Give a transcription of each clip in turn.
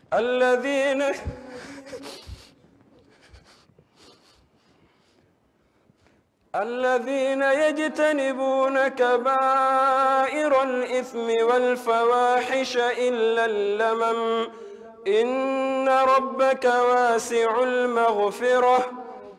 الذين يجتنبون كبائر الإثم والفواحش إلا اللمم إن ربك واسع المغفرة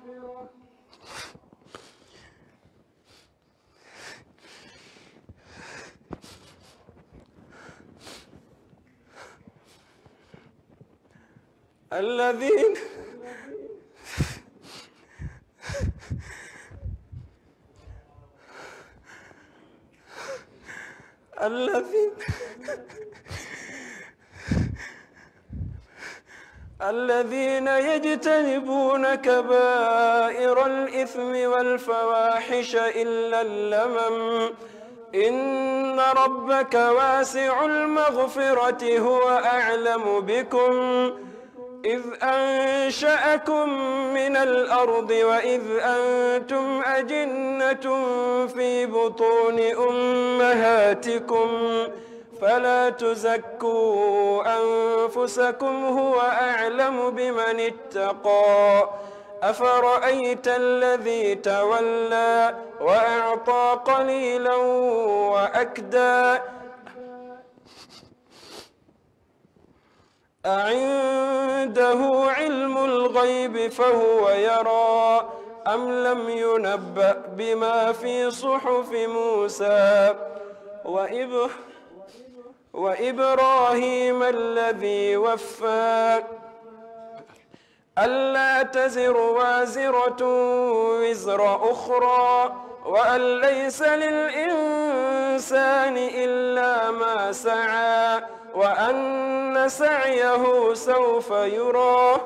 الذين يجتنبون كبائر الإثم والفواحش إلا اللمم إن ربك واسع المغفرة هو أعلم بكم إذ أنشأكم من الأرض وإذ أنتم أجنة في بطون أمهاتكم فلا تزكوا أنفسكم هو أعلم بمن اتقى أفرأيت الذي تولى وأعطى قليلا وأكدى أعنده علم الغيب فهو يرى أم لم ينبأ بما في صحف موسى وإبراهيم الذي وفى ألا تزر وازرة وزر أخرى وأن ليس للإنسان إلا ما سعى وأن سعيه سوف يرى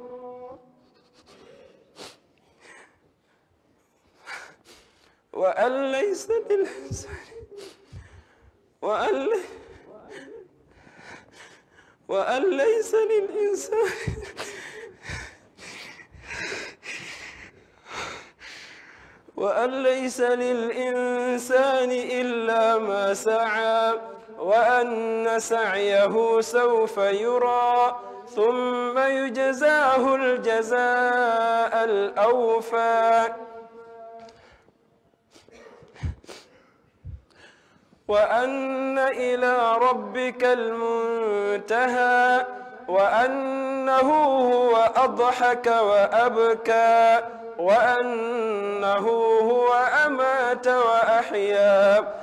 وأن ليس للإنسان إلا ما سعى وأن سعيه سوف يرى ثم يجزاه الجزاء الأوفى وأن إلى ربك المنتهى وأنه هو أضحك وأبكى وأنه هو أمات وأحيا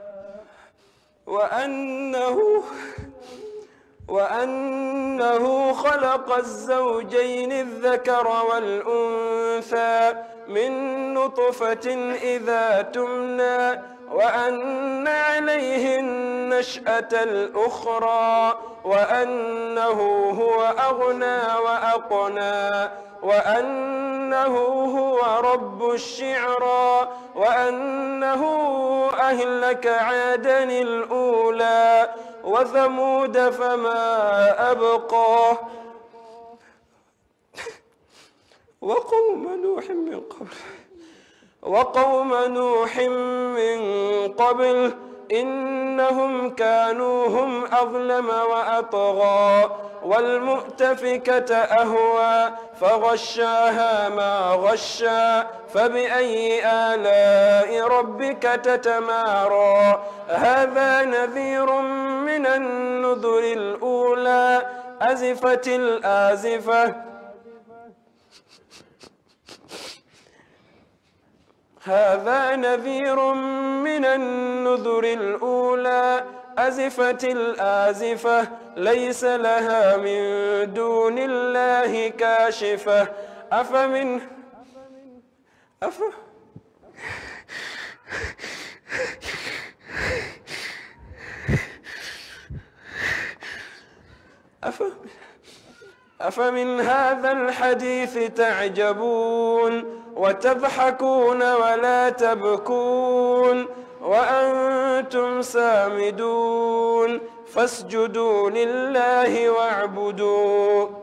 وأنه خلق الزوجين الذكر والأنثى من نطفة إذا تمنى وأن عليه النشأة الأخرى وأنه هو أغنى وأقنى وأنه هو رب الشعرى وأنه أهلك عادا الأولى وثمود فما أبقى وقوم نوح من قبل إنهم كانوا هم أظلم وأطغى والمؤتفكة أهوى فغشاها ما غشى فبأي آلاء ربك تتمارى هذا نذير من النذر الأولى أزفت الآزفة هذا نذير من النذر الأولى أزفت الآزفة ليس لها من دون الله كاشفة أفمن هذا الحديث تعجبون وتضحكون ولا تبكون وأنتم سامدون فاسجدوا لله واعبدوا